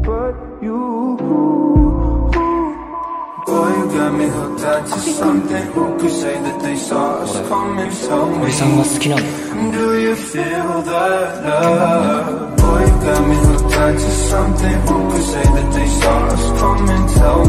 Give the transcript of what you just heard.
but you. Boy, you got me hooked onto something. Who could say that they saw us coming? Tell me, do you feel that love? Boy, you got me hooked onto something. Who could say that they saw us coming? Tell